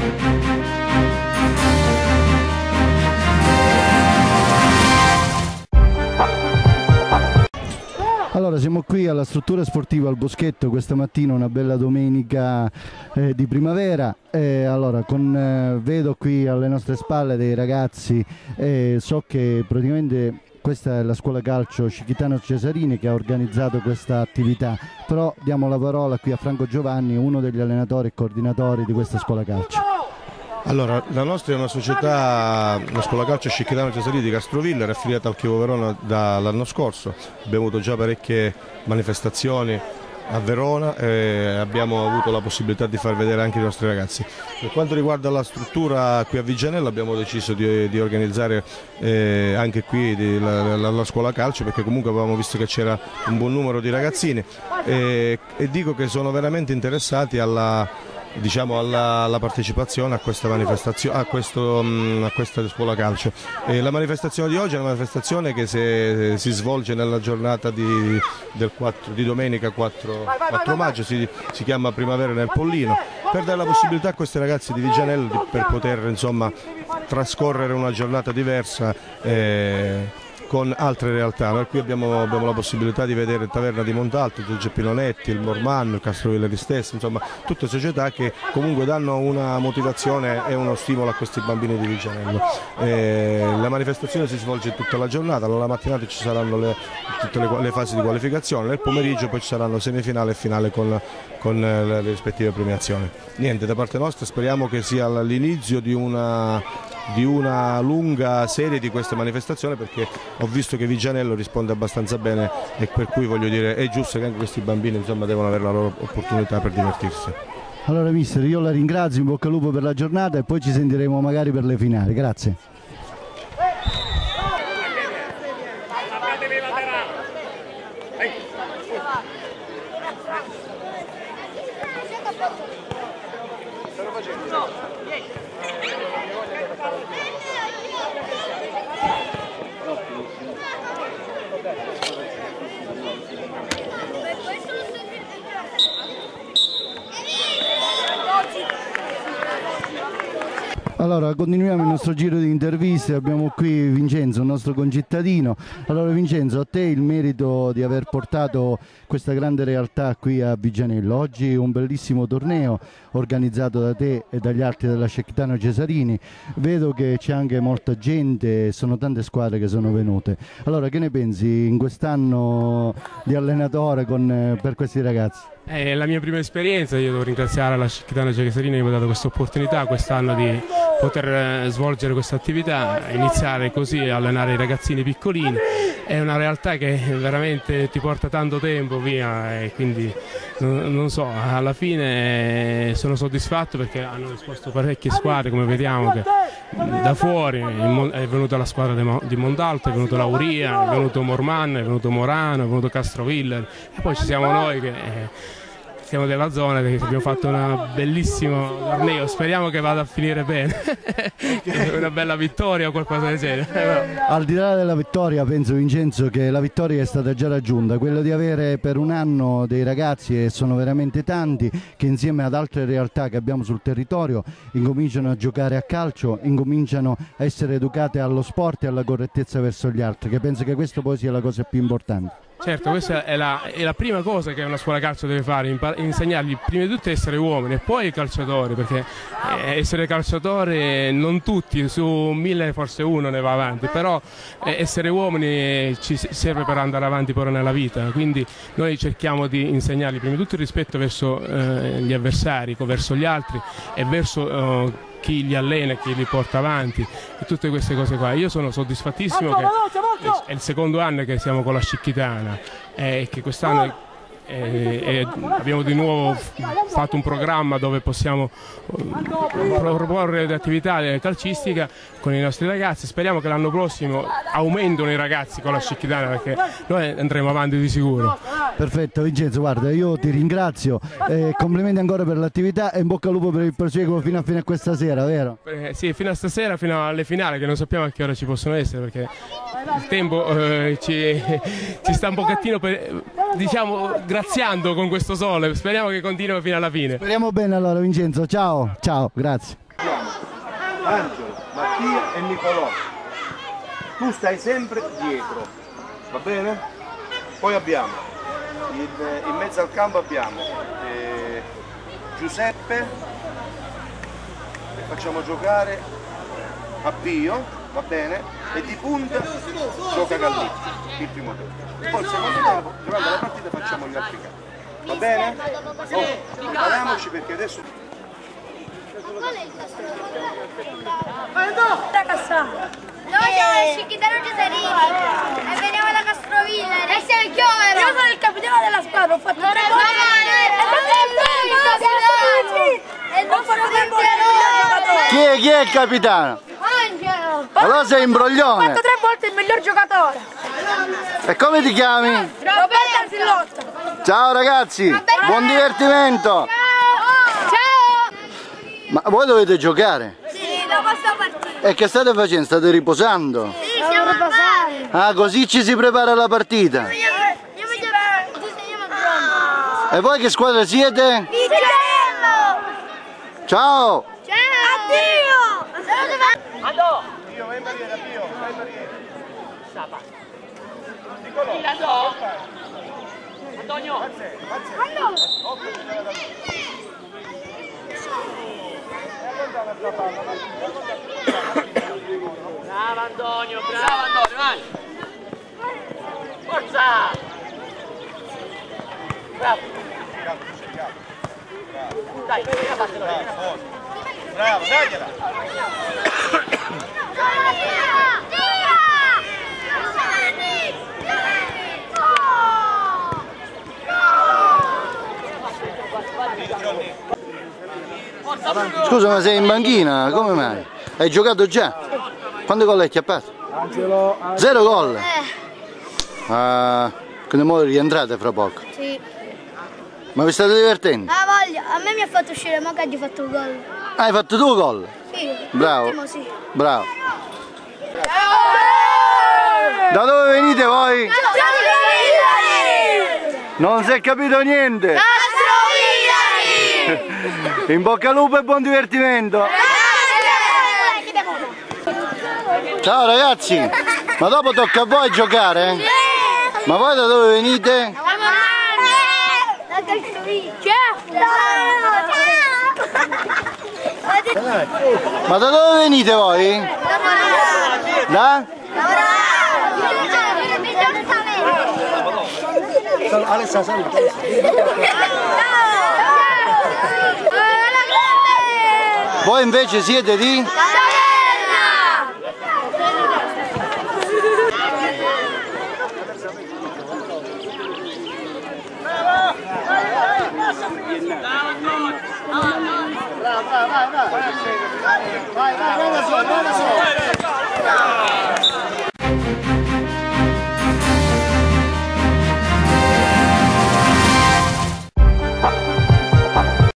Allora, siamo qui alla struttura sportiva al Boschetto questa mattina, una bella domenica di primavera. Allora, vedo qui alle nostre spalle dei ragazzi, so che praticamente questa è la scuola calcio Scicchitano Cesarini che ha organizzato questa attività, però diamo la parola qui a Franco Giovanni, uno degli allenatori e coordinatori di questa scuola calcio. Allora, la nostra è una società, la scuola calcio Scicchitano Cesarini di Castrovillari, affiliata al Chievo Verona dall'anno scorso. Abbiamo avuto già parecchie manifestazioni a Verona e abbiamo avuto la possibilità di far vedere anche i nostri ragazzi. Per quanto riguarda la struttura qui a Vigianello, abbiamo deciso di organizzare anche qui la scuola calcio, perché comunque avevamo visto che c'era un buon numero di ragazzini e dico che sono veramente interessati alla partecipazione a questa manifestazione, a questa scuola calcio. La manifestazione di oggi è una manifestazione che si svolge nella giornata di domenica 4 maggio, si chiama Primavera nel Pollino, per dare la possibilità a questi ragazzi di Vigianello per poter trascorrere una giornata diversa con altre realtà. Per cui abbiamo la possibilità di vedere Taverna di Montalto, Giorgio Pinonetti, il Mormanno, il Castrovillari stesso, insomma tutte società che comunque danno una motivazione e uno stimolo a questi bambini di Vigianello. La manifestazione si svolge tutta la giornata, alla mattinata ci saranno tutte le fasi di qualificazione, nel pomeriggio poi ci saranno semifinale e finale con le rispettive premiazioni. Niente, da parte nostra speriamo che sia l'inizio di una lunga serie di queste manifestazioni, perché ho visto che Vigianello risponde abbastanza bene e per cui voglio dire è giusto che anche questi bambini devono avere la loro opportunità per divertirsi. Allora mister, io la ringrazio, in bocca al lupo per la giornata e poi ci sentiremo magari per le finali, grazie. Allora, continuiamo il nostro giro di interviste, abbiamo qui Vincenzo, un nostro concittadino. Allora Vincenzo, a te il merito di aver portato questa grande realtà qui a Vigianello. Oggi un bellissimo torneo organizzato da te e dagli altri della Scicchitano Cesarini. Vedo che c'è anche molta gente, sono tante squadre che sono venute. Allora, che ne pensi in quest'anno di allenatore per questi ragazzi? È la mia prima esperienza, io devo ringraziare la Scicchitano Cesarini che mi ha dato questa opportunità quest'anno di poter svolgere questa attività, iniziare così a allenare i ragazzini piccolini. È una realtà che veramente ti porta tanto tempo via e quindi non so, alla fine sono soddisfatto perché hanno risposto parecchie squadre, come vediamo che da fuori è venuta la squadra di Montalto, è venuto Lauria, è venuto Mormanno, è venuto Morano, è venuto Castrovillari e poi ci siamo noi che siamo della zona, che abbiamo fatto un bellissimo torneo, speriamo che vada a finire bene. Una bella vittoria o qualcosa del genere. Al di là della vittoria, penso Vincenzo che la vittoria è stata già raggiunta, quello di avere per un anno dei ragazzi, e sono veramente tanti, che insieme ad altre realtà che abbiamo sul territorio incominciano a giocare a calcio, incominciano a essere educate allo sport e alla correttezza verso gli altri, che penso che questo poi sia la cosa più importante. Certo, questa è la prima cosa che una scuola calcio deve fare, insegnargli prima di tutto a essere uomini e poi calciatori, perché essere calciatore non tutti, su 1000 forse uno ne va avanti, però essere uomini ci serve per andare avanti poi nella vita, quindi noi cerchiamo di insegnargli prima di tutto il rispetto verso gli avversari, verso gli altri e verso chi li allena, chi li porta avanti e tutte queste cose qua. Io sono soddisfattissimo che è il secondo anno che siamo con la Scicchitana e che quest'anno abbiamo di nuovo fatto un programma dove possiamo proporre attività calcistica con i nostri ragazzi. Speriamo che l'anno prossimo aumentino i ragazzi con la Scicchitana, perché noi andremo avanti di sicuro. Perfetto Vincenzo, guarda, io ti ringrazio, complimenti ancora per l'attività e in bocca al lupo per il proseguo fino a questa sera, vero? Sì, fino a stasera, fino alle finali, che non sappiamo a che ora ci possono essere, perché il tempo ci sta un pochettino graziando con questo sole. Speriamo che continui fino alla fine. Speriamo bene allora Vincenzo, ciao, grazie. Angelo, Mattia e Nicolò. Tu stai sempre dietro, va bene? Poi abbiamo, in mezzo al campo abbiamo Giuseppe, che facciamo giocare a Pio, va bene? E di punta gioca Galletti, il primo tempo. Poi il secondo tempo, giocando la partita, facciamo gli altri campi. Va bene? Prepariamoci perché adesso... Noi siamo il Cicchitano Cesarini e veniamo da Castrovilla. E sei il chiovero. Io sono il capitano della squadra, ho fatto 3 gol. Chi è il capitano? Angelo. Allora sei imbroglione. Ho fatto 3 volte il miglior giocatore. E come ti chiami? Roberto Arsilotto. Ciao ragazzi, buon divertimento. Ciao. Ma voi dovete giocare? Sì, dopo sta partita. E che state facendo? State riposando? Sì, siamo a mare. Ah, così ci si prepara la partita. Io mi disegniamo pronto. E voi che squadra siete? Vicenello. Ciao! Ciao. Addio. Andò! Pio, vai in barriera, Pio, vai in barriera. Nicolò! Andò! Antonio! Bravo Antonio, vai! Forza! Bravo! Dai, Bravo, dagliela! Scusa, ma sei in banchina? Come mai? Hai giocato già? Quanti gol hai chiappato? 0 gol? Ah, quindi mo rientrate fra poco. Sì. Ma vi state divertendo? Ah, voglia, a me mi ha fatto uscire Moca e gli ho fatto un gol. Hai fatto 2 gol? Sì. Bravo. L'ultimo, sì. Bravo. Da dove venite voi? Non si è capito niente. In bocca al lupo e buon divertimento. Ciao ragazzi, ma dopo tocca a voi giocare? Ma voi da dove venite? Ma da dove venite voi? Da? Voi invece siete di? Vai,